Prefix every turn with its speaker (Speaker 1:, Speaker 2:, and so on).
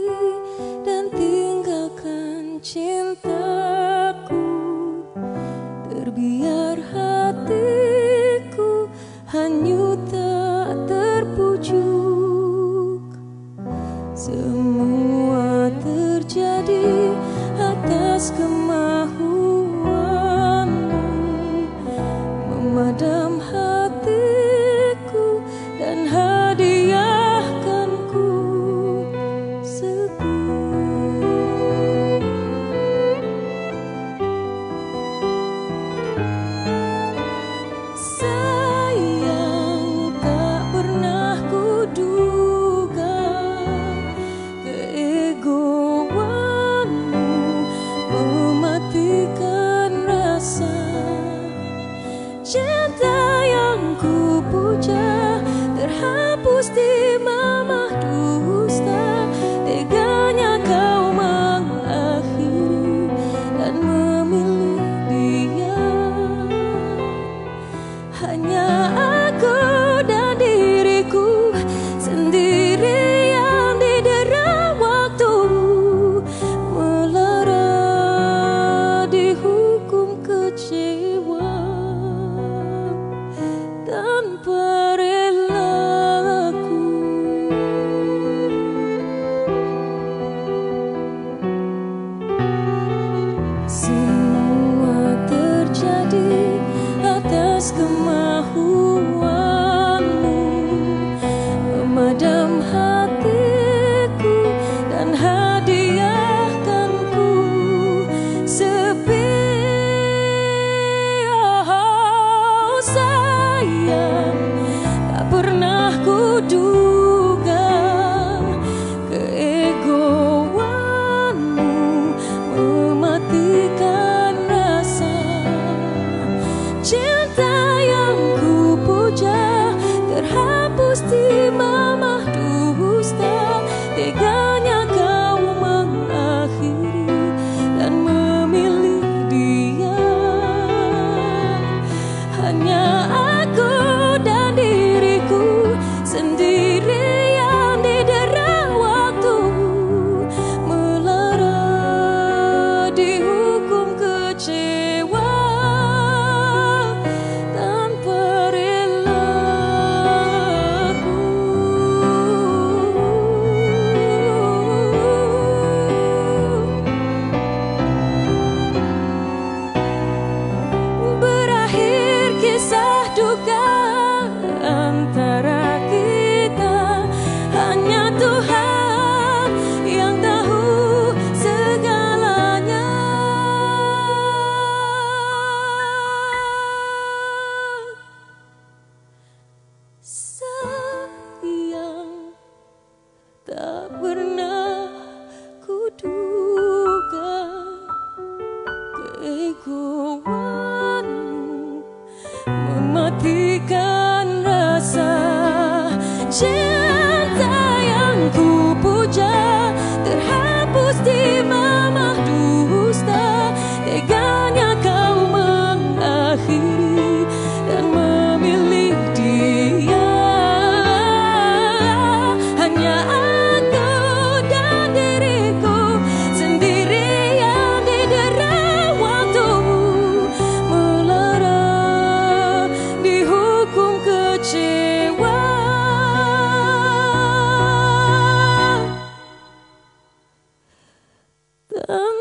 Speaker 1: dan tinggalkan cintaku. Terbiar hatiku hanyut tak terpujuk. Semua terjadi atas kemahuanmu, memadam hatiku dan hadiahkan ku sepi. Sayang, tak pernah kuduga keegoanmu mematikan rasa. Cinta yang ku puja terhapus di mamah dusta. Teganya kau mengakhiri dan memilih dia. Hanya aku dan diriku sendiri yang didera waktu, melara dihukum kecewa tanpa relaku. Semua terjadi atas kemahuanmu, memadam hatiku dan hadiahkan ku sepi. Oh, sayang, tak pernah kuduga keegoanmu mematikan rasa. Cinta yang ku puja terhapus di mamah dusta. Teganya kau mengakhiri dan memilih dia. Hanya aku dan diriku sendiri yang didera waktu, melara dihukum kecewa tanpa relaku. Berakhir kisah duka antara kita, hanya Tuhan yang tahu segalanya. Sayang, tak pernah kuduga keegoanmu mematikan rasa. Cinta yang ku puja terhapus di mamah dusta. Teganya kau mengakhiri dan memilih dia. Hanya aku dan diriku sendiri yang didera waktu, melara dihukum kecewa